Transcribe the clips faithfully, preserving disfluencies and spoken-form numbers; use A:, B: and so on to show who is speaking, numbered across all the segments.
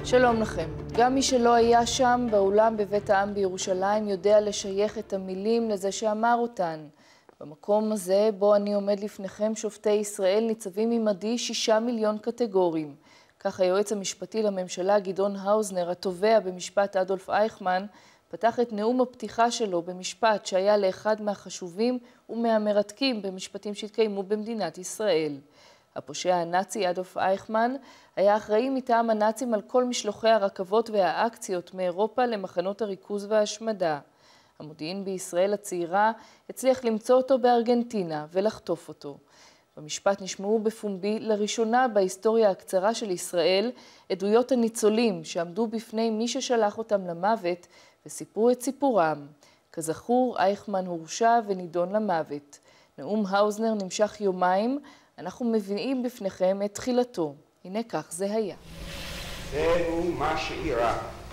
A: שלום לכם. גם מי שלא היה שם באולם בבית העם בירושלים יודע לשייך את המילים לזה שאמר אותן. במקום הזה בו אני עומד לפניכם שופטי ישראל ניצבים עמדי שישה מיליון קטגורים. כך היועץ המשפטי לממשלה גדעון האוזנר, התובע במשפט אדולף אייכמן, פתח את נאום הפתיחה שלו במשפט שהיה לאחד מהחשובים ומהמרתקים במשפטים שהתקיימו במדינת ישראל. הפושע הנאצי אדולף אייכמן היה אחראי מטעם הנאצים על כל משלוחי הרכבות והאקציות מאירופה למחנות הריכוז וההשמדה. המודיעין בישראל הצעירה הצליח למצוא אותו בארגנטינה ולחטוף אותו. במשפט נשמעו בפומבי לראשונה בהיסטוריה הקצרה של ישראל עדויות הניצולים שעמדו בפני מי ששלח אותם למוות וסיפרו את סיפורם. כזכור, אייכמן הורשע ונידון למוות. נאום האוזנר נמשך יומיים. אנחנו מביאים בפניכם את תחילתו. הנה כך זה היה.
B: זהו מה שאירע.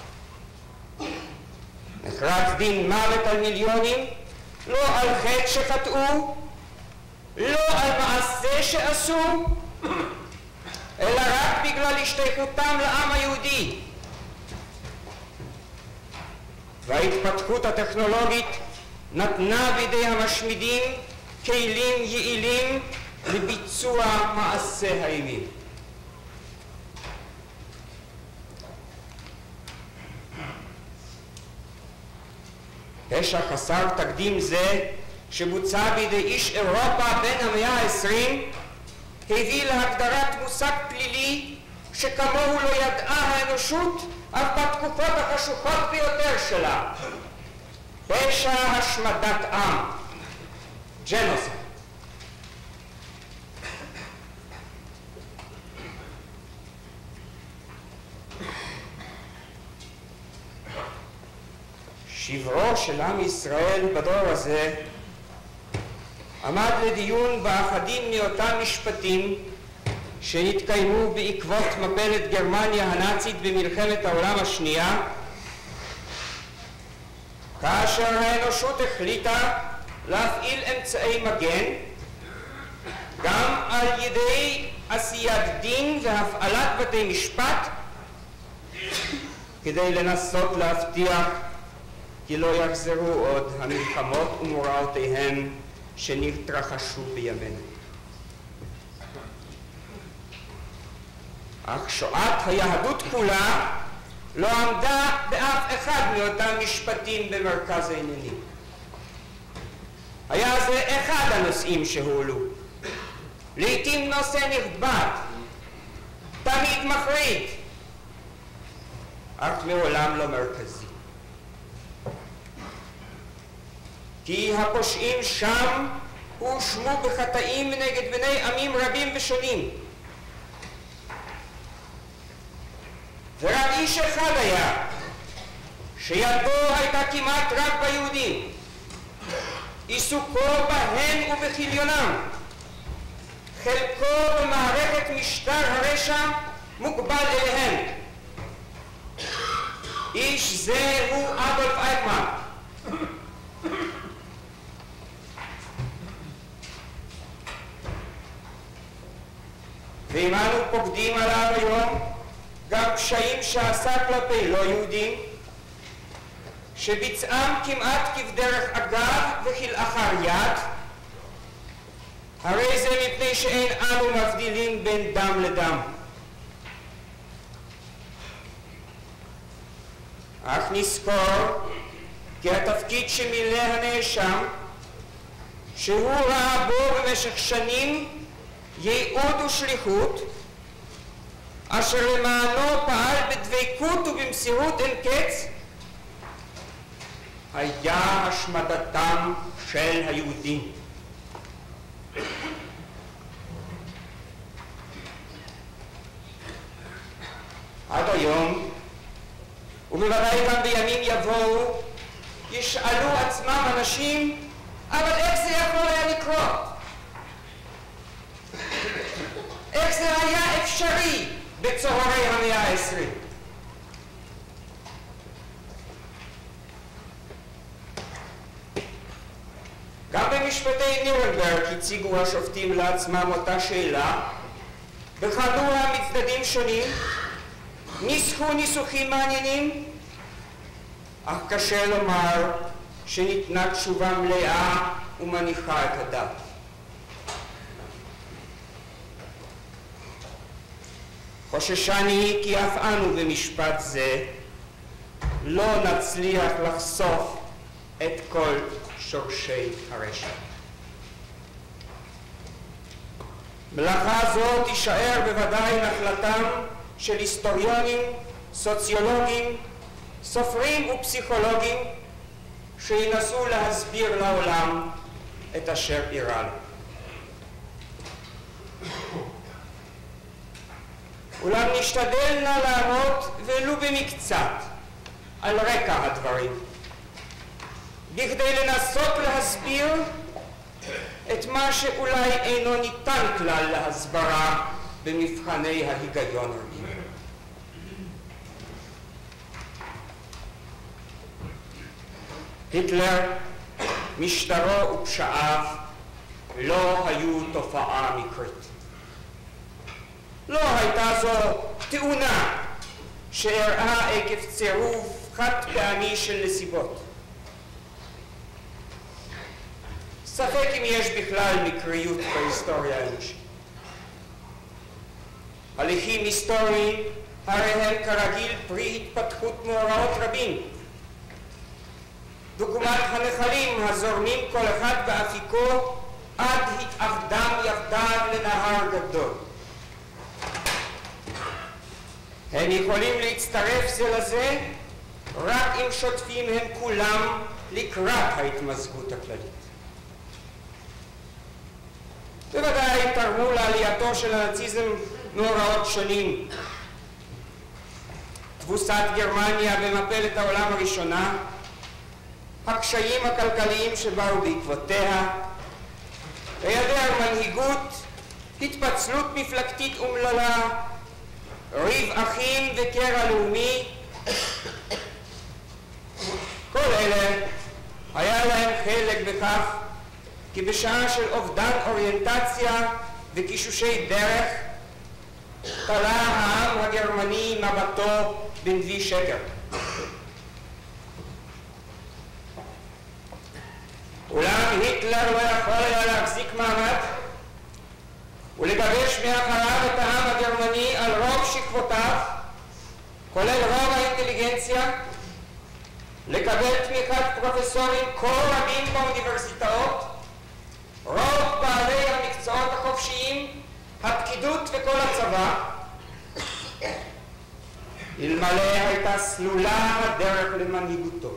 B: נחרץ דין מוות על מיליונים, לא על חטא שחטאו, לא על מעשה שעשו, אלא רק בגלל השתייכותם לעם היהודי. וההתפתחות הטכנולוגית נתנה בידי המשמידים כלים יעילים לביצוע מעשה האימים. פשע חסר תקדים זה שבוצע בידי איש אירופה בן המאה העשרים הביא להגדרת מושג פלילי שכמוהו לא ידעה האנושות אף בתקופות החשוכות ביותר שלה. פשע השמדת עם, ג'נוסייד. שברו של עם ישראל בדור הזה עמד לדיון באחדים מאותם משפטים שנתקיימו בעקבות מפלת גרמניה הנאצית במלחמת העולם השנייה, כאשר האנושות החליטה להפעיל אמצעי מגן גם על ידי עשיית דין והפעלת בתי משפט כדי לנסות להבטיח כי לא יחזרו עוד המלחמות ומוראותיהן שנתרחשו בימינו. אך שואת היהדות כולה לא עמדה באף אחד מאותם משפטים במרכז העניינים. היה זה אחד הנושאים שהועלו, לעתים נושא נכבד, תמיד מחריד, אך מעולם לא מרכזי. כי הפושעים שם הואשמו בחטאים נגד בני עמים רבים ושונים. ורק איש אחד היה, שידו הייתה כמעט רק ביהודים, עיסוקו בהם ובכליונם, חלקו במערכת משטר הרשע מוגבל אליהם. איש זה הוא אדולף אייכמן. ואם אנו פוקדים עליו היום גם פשעים שעשה כלפי לא יהודים, שביצעם כמעט כבדרך אגב וכלאחר יד, הרי זה מפני שאין אנו מבדילים בין דם לדם. אך נזכור כי התפקיד שמילא הנאשם, שהוא ראה בו במשך שנים ייעוד ושליחות, אשר למענו פעל בדבקות ובמסירות אין קץ, היה השמדתם של היהודים. עד היום, ובוודאי גם בימים יבואו, ישאלו עצמם אנשים, אבל איך זה יכול היה לקרות? איך זה היה אפשרי בצהרי המאה העשרים? גם במשפטי נירנברג הציגו השופטים לעצמם אותה שאלה, בחנו המצדדים שונים, ניסחו ניסוחים מעניינים, אך קשה לומר שניתנה תשובה מלאה ומניחה את הדעת. חוששני כי אף אנו במשפט זה לא נצליח לחשוף את כל שורשי הרשע. מלאכה זו תישאר בוודאי נחלתם של היסטוריונים, סוציולוגים, סופרים ופסיכולוגים שינסו להסביר לעולם את אשר אירע לו. אולם נשתדל נא לעמוד ולו במקצת על רקע הדברים, בכדי לנסות להסביר את מה שאולי אינו ניתן כלל להסברה במבחני ההיגיון הרגיל. היטלר, משטרו ופשעיו לא היו תופעה מקרית. לא הייתה זו תאונה שאירעה עקב צירוף חד פעמי של נסיבות. ספק אם יש בכלל מקריות בהיסטוריה האנושית. הליכים היסטוריים הרי הם כרגיל פרי התפתחות מאורעות רבים. דוגמת הנחלים הזורמים כל אחד באפיקו עד התאחדם יחדיו לנהר גדול. הם יכולים להצטרף זה לזה רק אם שוטפים הם כולם לקראת ההתמזגות הכללית. בוודאי תרמו לעלייתו של הנאציזם מאורעות שונים. תבוסת גרמניה במפלת העולם הראשונה, הקשיים הכלכליים שבאו בעקבותיה, היעדר מנהיגות, התפצלות מפלגתית אומללה, ריב אחים וקרע לאומי. כל אלה היה להם חלק בכך כי בשעה של אובדן אוריינטציה וקישושי דרך תלה העם הגרמני מבטו בנבי שקר. אולם היטלר לא יכול היה להחזיק מעמד ולגבש מאחריו את העם הגרמני על רוב שכבותיו, כולל רוב האינטליגנציה, לקבל תמיכת פרופסורים כה רבים באוניברסיטאות, רוב בעלי המקצועות החופשיים, הפקידות וכל הצבא, אלמלא הייתה סלולה הדרך למנהיגותו.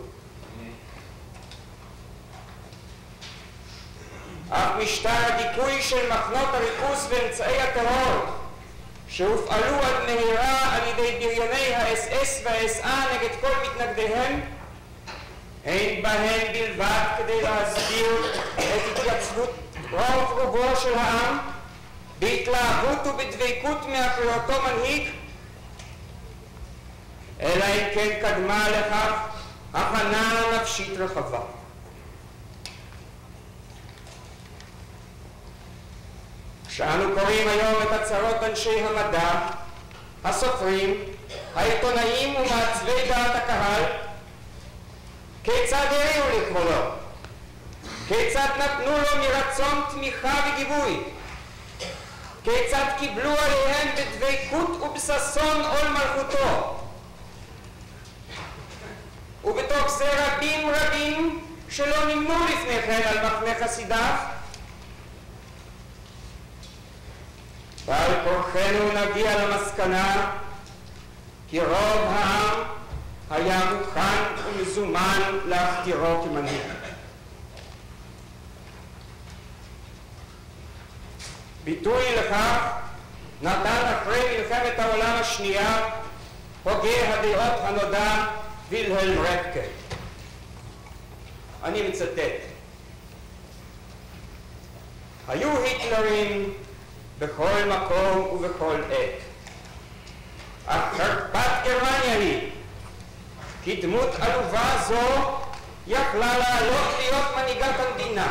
B: אך משטר הדיכוי של מחנות הריכוז ואמצעי הטרור שהופעלו עד מהרה על ידי בריוני ה-אס אס וה-אס אה נגד כל מתנגדיהם, אין בהם בלבד כדי להסביר את התייצבות רוב רובו של העם בהתלהבות ובדבקות מאחורי אותו מנהיג, אלא אם כן קדמה לכך הכנה נפשית רחבה. כשאנו קוראים היום את הצהרות אנשי המדע, הסופרים, העיתונאים ומעצבי דעת הקהל, כיצד הריעו לכבודו? כיצד נתנו לו מרצון תמיכה וגיבוי? כיצד קיבלו עליהם בדבקות ובששון עול מלכותו? ובתוך זה רבים רבים שלא נמנו לפני כן על מחנה חסידיו, ועל כורחנו נגיע למסקנה כי רוב העם היה מוכן ומזומן להכתירו כמנהיג. ביטוי לכך נתן אחרי מלחמת העולם השנייה הוגה הדעות הנודע וילהלם רפקה. אני מצטט: היו היטלרים בכל מקום ובכל עת, אך חרפת גרמניה היא כי דמות עלובה זו יכלה לעלות להיות מנהיגת המדינה.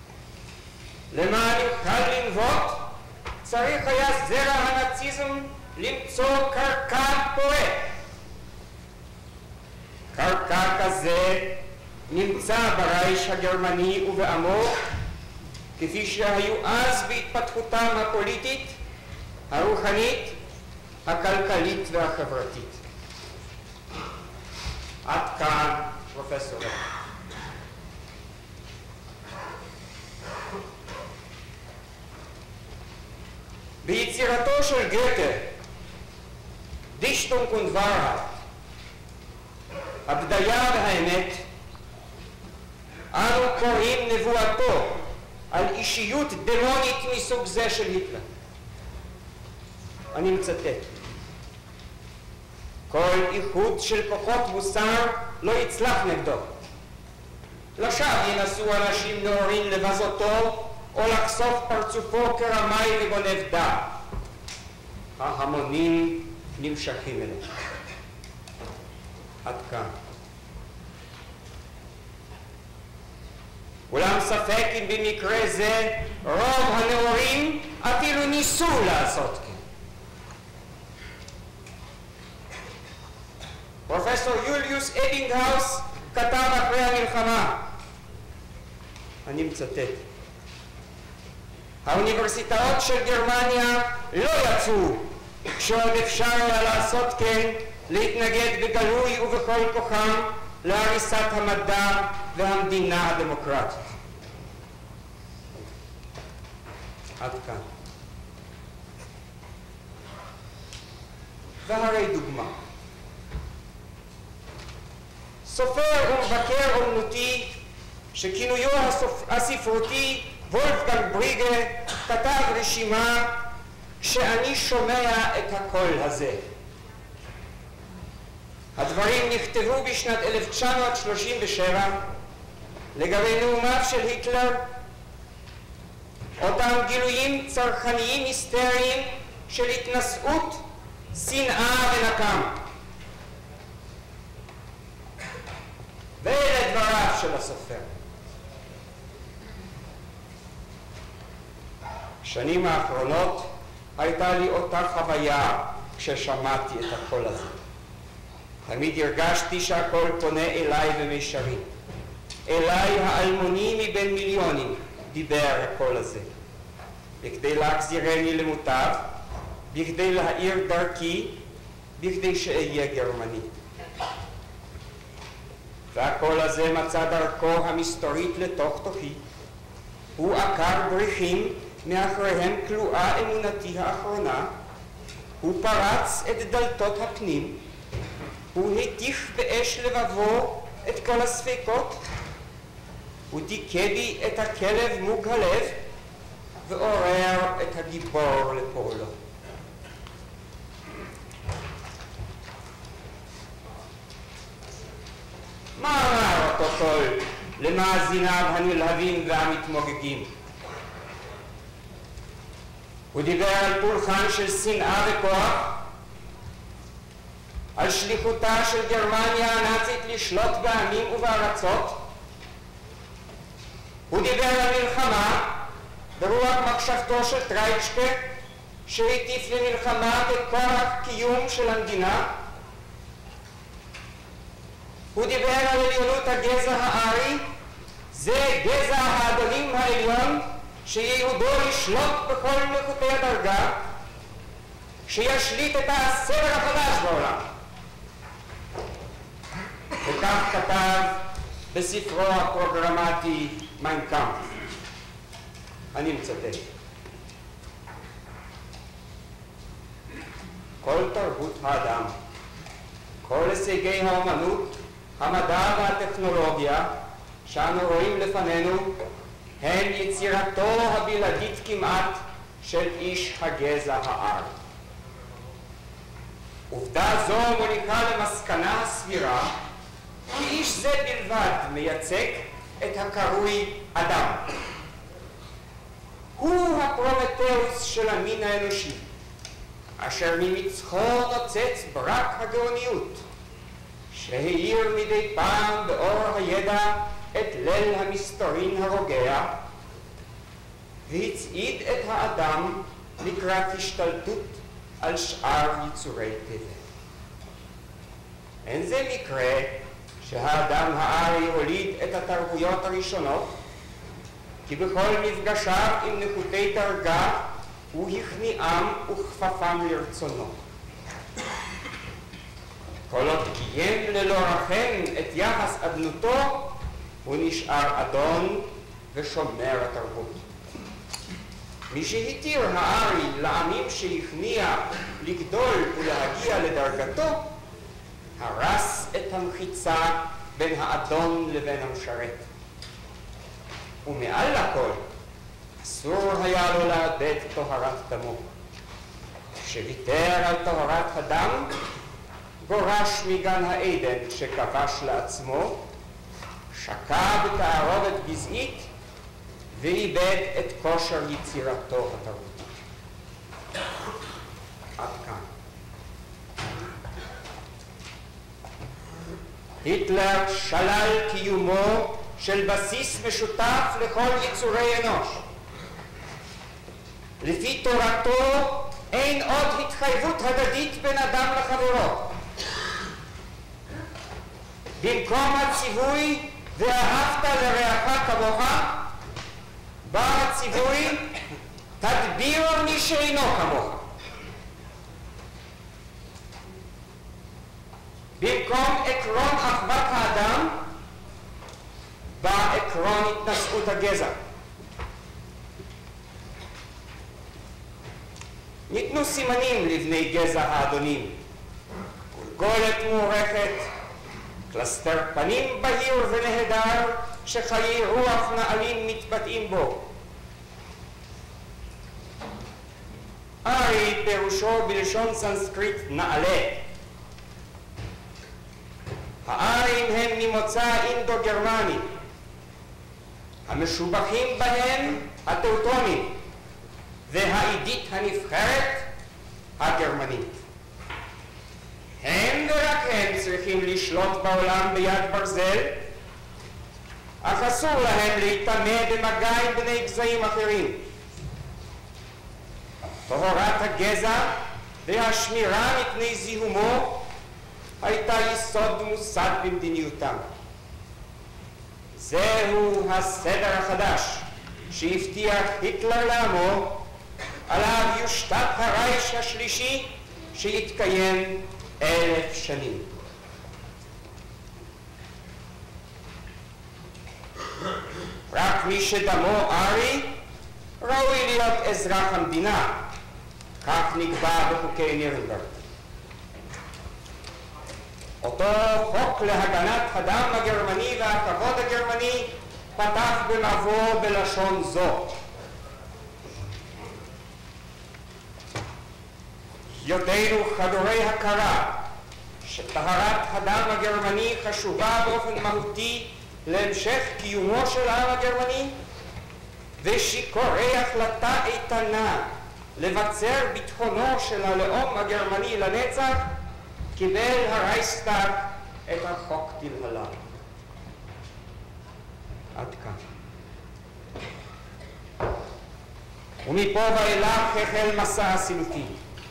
B: למען יוכל לנבוט צריך היה זרע הנאציזם למצוא קרקע פורה. קרקע כזה נמצא ברייך הגרמני ובעמו, כפי שהיו אז בהתפתחותם הפוליטית, הרוחנית, הכלכלית והחברתית. עד כאן, פרופסור. ביצירתו של גתה, דישטונג und Wahrheit, הבדיה והאמת, אנו קוראים נבואתו על אישיות דמונית מסוג זה של היטלר. אני מצטט: כל איחוד של כוחות מוסר לא יצלח נגדו. לשווא ינסו אנשים נאורים לבזותו או לחשוף פרצופו כרמאי וגונב דעת. ההמונים נמשכים אליו. עד כאן. אולם ספק אם במקרה זה רוב הנאורים אפילו ניסו לעשות כן. פרופסור יוליוס אבינגהאוס כתב אחרי המלחמה, אני מצטט: האוניברסיטאות של גרמניה לא יצאו כשעוד אפשר היה לעשות כן להתנגד בגלוי ובכל כוחם להריסת המדע והמדינה הדמוקרטית. עד כאן. והרי דוגמה: סופר ומבקר אומנותי שכינויו הספרותי וולפגנג בריגה כתב רשימה כשאני שומע את הקול הזה. הדברים נכתבו בשנת אלף תשע מאות שלושים ושבע לגבי נאומיו של היטלר, אותם גילויים צרכניים היסטריים של התנשאות, שנאה ונקם. ואלה דבריו של הסופר: בשנים האחרונות הייתה לי אותה חוויה כששמעתי את הקול הזה. תמיד הרגשתי שהקול פונה אליי במישרין. אליי האלמוני מבין מיליונים דיבר הקול הזה, בכדי להחזירני למוטב, בכדי להאיר דרכי, בכדי שאהיה גרמני. והקול הזה מצא דרכו המסתורית לתוך תוכי. הוא עקר בריחים מאחריהם כלואה אמונתי האחרונה. הוא פרץ את דלתות הפנים. הוא הטיף באש לבבו את כל הספקות. הוא דיכא בי את הכלב מוג הלב ועורר את הגיבור לפועלו. מה אמר אותו קול למאזיניו הנלהבים והמתמוגגים? הוא דיבר על פולחן של שנאה וכוח, על שליחותה של גרמניה הנאצית לשלוט בעמים ובארצות. הוא דיבר על מלחמה ברוח מחשבתו של טרייצ'קה, שהטיף למלחמה ככוח קיום של המדינה. הוא דיבר על עליונות הגזע הארי, זה גזע האדונים העליון, שייעודו לשלוט בכל נקודי הדרגה, שישליט את הסדר החדש בעולם. וכך כתב בספרו הפרוגרמטי מיין קאמפף. אני מצטט: כל תרבות האדם, כל הישגי האומנות, המדע והטכנולוגיה שאנו רואים לפנינו הם יצירתו הבלעדית כמעט של איש הגזע הארי. עובדה זו מוליכה למסקנה הסבירה כי איש זה בלבד מייצג את הקרוי אדם. הוא הפרומטאוס של המין האנושי, אשר ממצחו נוצץ ברק הגאוניות, שהאיר מדי פעם באור הידע את ליל המסתורין הרוגע, והצעיד את האדם לקראת השתלטות על שאר יצורי טבע. אין זה מקרה שהאדם הארי הוליד את התרבויות הראשונות, כי בכל מפגשיו עם נחותי דרגה הוא הכניעם וכפפם לרצונו. כל עוד קיים ללא רחם את יחס אדנותו, הוא נשאר אדון ושומר התרבות. מי שהתיר הארי לעמים שהכניע לגדול ולהגיע לדרגתו, הרס את המחיצה בין האדון לבין המשרת. ומעל לכל, אסור היה לו לאבד טהרת דמו. כשוויתר על טהרת הדם, גורש מגן העדן שכבש לעצמו, שקע בתערובת גזעית ואיבד את כושר יצירתו התרבותית. עד כאן. היטלר שלל קיומו של בסיס משותף לכל יצורי אנוש. לפי תורתו אין עוד התחייבות הדדית בין אדם לחברו. במקום הציווי ואהבת לרעך כמוך, בא הציווי תדביר מי שאינו כמוך. במקום עקרון אחוות האדם, בא עקרון התנשאות הגזע. ניתנו סימנים לבני גזע האדונים, גולגולת מוערכת, קלסתר פנים בהיר ונהדר שחיי רוח נעלים מתבטאים בו. ארי פירושו בלשון סנסקריט נעלה. הארים הם ממוצא אינדו-גרמני, המשובחים בהם הטאוטונים והעידית הנבחרת הגרמנית. הם ורק הם צריכים לשלוט בעולם ביד ברזל, אך אסור להם להתאמה במגע עם בני גזעים אחרים. טהרת הגזע והשמירה מפני זיהומו הייתה יסוד מוסד במדיניותם. זהו הסדר החדש שהבטיח היטלר לעמו, עליו יושתת הרייך השלישי שיתקיים אלף שנים. רק מי שדמו ארי ראוי להיות אזרח המדינה, כך נקבע בחוקי נירנברג. אותו חוק להגנת הדם הגרמני והכבוד הגרמני פתח במבוא בלשון זו: יודענו חדורי הכרה שטהרת הדם הגרמני חשובה באופן מהותי להמשך קיומו של העם הגרמני, ושקוראי החלטה איתנה לבצר ביטחונו של הלאום הגרמני לנצח, קיבל הרייכסטאג את החוק דלהלן. עד כאן. ומפה ואילך החל מסע הסילופים.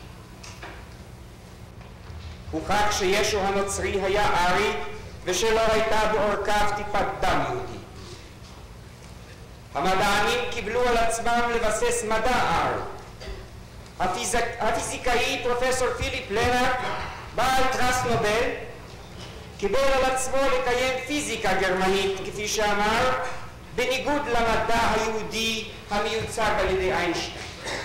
B: הוכח שישו הנוצרי היה ארי ושלא הייתה בעורקיו טיפת דם יהודי. המדענים קיבלו על עצמם לבסס מדע ארי. הפיזיק... הפיזיקאי פרופסור פיליפ לנארט, בעל פרס נובל, קיבל על עצמו לקיים פיזיקה גרמנית, כפי שאמר, בניגוד למדע היהודי המיוצג על ידי איינשטיין.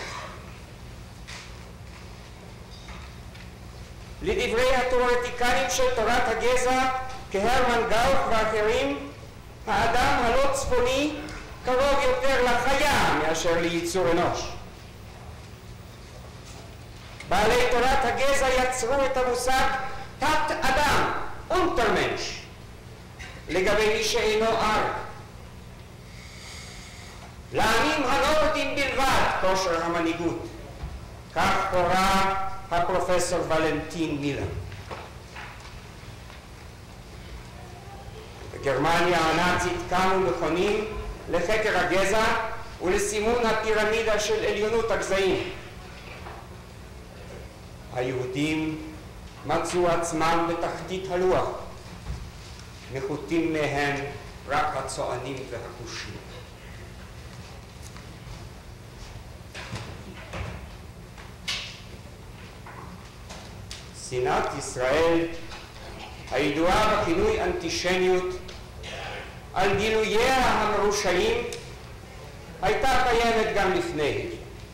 B: לדברי התיאורטיקנים של תורת הגזע, כהרמן גאוך ואחרים, האדם הלא צפוני קרוב יותר לחיה מאשר ליצור אנוש. בעלי תורת הגזע יצרו את המושג תת אדם, אונטרמנש, לגבי מי שאינו ארי. לעמים הנורדים בלבד כושר המנהיגות, כך הורה הפרופסור ולנטין מילר. בגרמניה הנאצית קמו מכונים לחקר הגזע ולסימון הפירמידה של עליונות הגזעים. היהודים מצאו עצמם בתחתית הלוח, נחותים מהם רק הצוענים והכושים. שנאת ישראל, הידועה בכינוי אנטישמיות, על גילוייה המרושעים, הייתה קיימת גם לפני.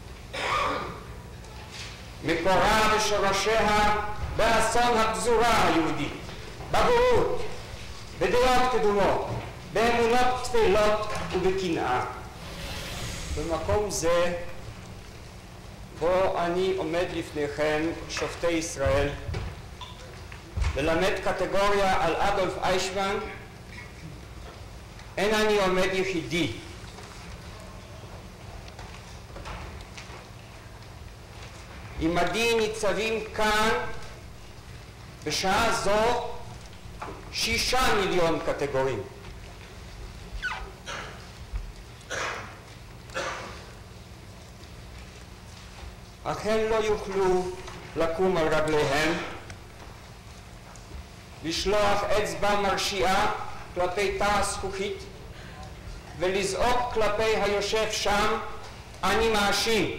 B: מקורה ושורשיה באסון הפזורה היהודית, בבורות, בדעות קדומות, באמונות תפלות ובקנאה. במקום זה, בו אני עומד לפניכם, שופטי ישראל, ללמד קטגוריה על אדולף אייכמן, אין אני עומד יחידי. עמדי ניצבים כאן בשעה זו שישה מיליון קטגורים. אך הם לא יוכלו לקום על רגליהם, לשלוח אצבע מרשיעה כלפי תא הזכוכית ולזעוק כלפי היושב שם, אני מאשים.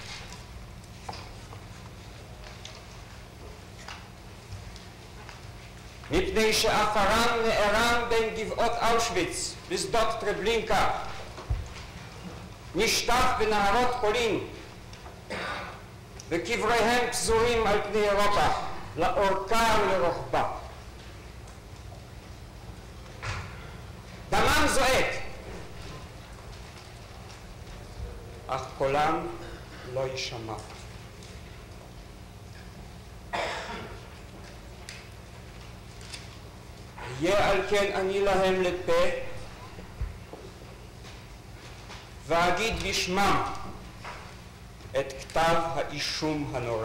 B: מפני שאפרם נערם בין גבעות אושוויץ בשדות טרבלינקה, נשטף בנהרות פולין, וקבריהם פזורים על פני אירופה, לאורכה ולרוחבה. דמם זועק, אך קולם לא יישמע. יהיה על כן אני להם לפה, ואגיד בשמם את כתב האישום הנורא.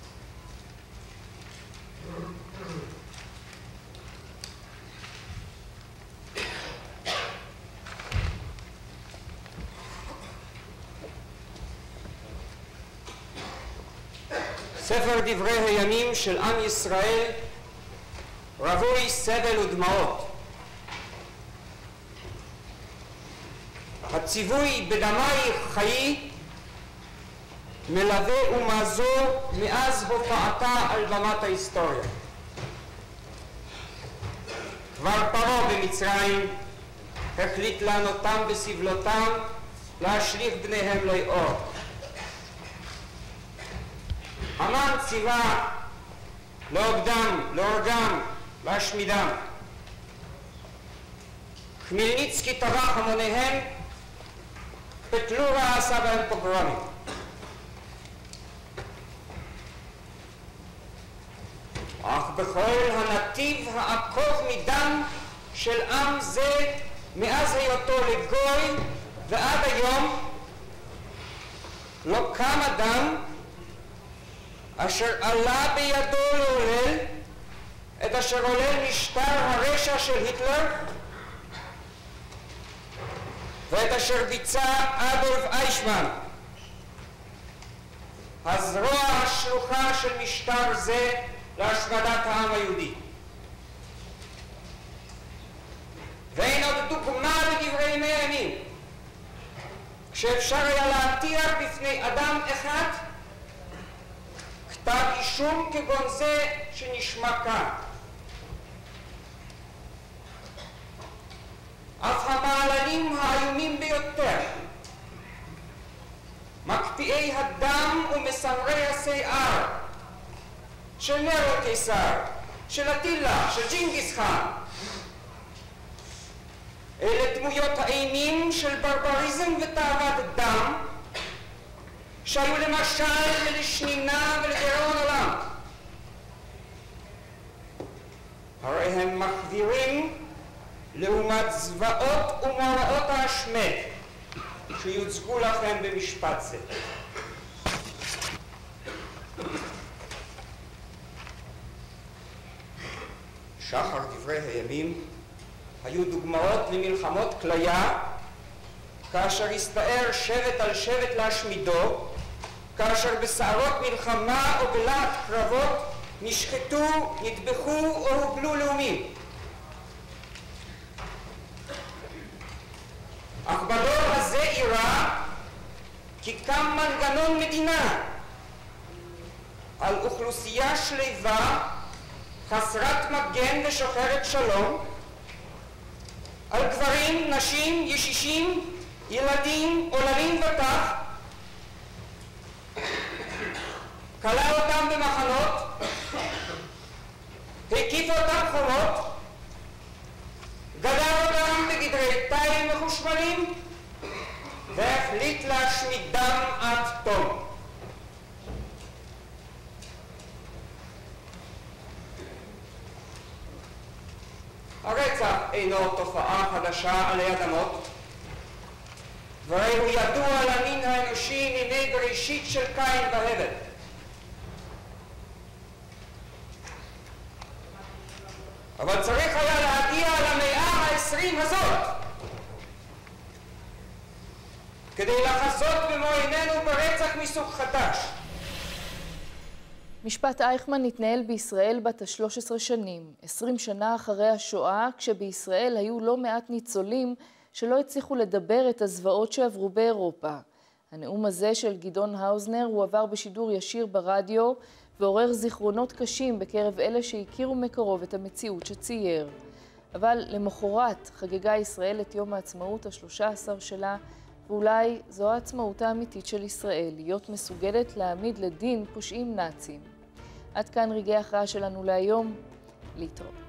B: ספר דברי הימים של עם ישראל רווי סבל ודמעות. הציווי בדמייך חיי מלווה ומעזור מאז הופעתה על במת ההיסטוריה. כבר פרעה במצרים החליט לענותם בסבלותם, להשליך בניהם ליאור. המן ציווה להוגדם, להורגם, להשמידם. חמלניצקי טבח המוניהם, פטלורה עשה בהם פוגרומים. אך בכל הנתיב העקוב מדם של עם זה מאז היותו לגוי ועד היום לא קם אדם אשר עלה בידו לעולל את אשר עולל משטר הרשע של היטלר ואת אשר ביצע אדולף אייכמן, הזרוע השלוחה של משטר זה להשמדת העם היהודי. ואין עוד דוגמה בדברי ימי הימים כשאפשר היה להטיח בפני אדם אחד כתב אישום כגון זה שנשמע כאן. אף המעללים האיומים ביותר, מקפיאי הדם ומסמרי השיער של נרו קיסר, של אטילה, של ג'ינגיס חאן, אלה דמויות האימים של ברבריזם ותאוות דם שהיו למשל ולשנינה ולדיראון עולם. הרי הם מחווירים לעומת זוועות ומאורעות ההשמד שיוצגו לכם במשפט זה. שחר דברי הימים היו דוגמאות למלחמות כליה כאשר הסתער שבט על שבט להשמידו כאשר בסערות מלחמה או בלהט קרבות נשחטו, נטבחו או הוגלו לאומים. אך בדור הזה אירע כי קם מנגנון מדינה על אוכלוסייה שלווה, חסרת מגן ושוחרת שלום, על גברים, נשים, ישישים, ילדים, עוללים וטף, כלא אותם במחנות, הקיף אותם חומות, גדל אותם בגדרי תיל מחושמלים, והחליט להשמידם עד תום. הרצח אינו תופעה חדשה עלי אדמות, והרי הוא ידוע למין האנושי מימי בראשית של קין והבל. אבל צריך היה להגיע למאה העשרים הזאת כדי לחזות במו עינינו ברצח מסוג חדש.
A: משפט אייכמן התנהל בישראל בת ה-שלוש עשרה שנים, עשרים שנה אחרי השואה, כשבישראל היו לא מעט ניצולים שלא הצליחו לדבר את הזוועות שעברו באירופה. הנאום הזה של גדעון האוזנר הוא עבר בשידור ישיר ברדיו ועורר זיכרונות קשים בקרב אלה שהכירו מקרוב את המציאות שצייר. אבל למחרת חגגה ישראל את יום העצמאות ה-שלוש עשרה שלה, ואולי זו העצמאות האמיתית של ישראל, להיות מסוגלת להעמיד לדין פושעים נאצים. עד כאן רגעי ההכרעה שלנו להיום. להתראות.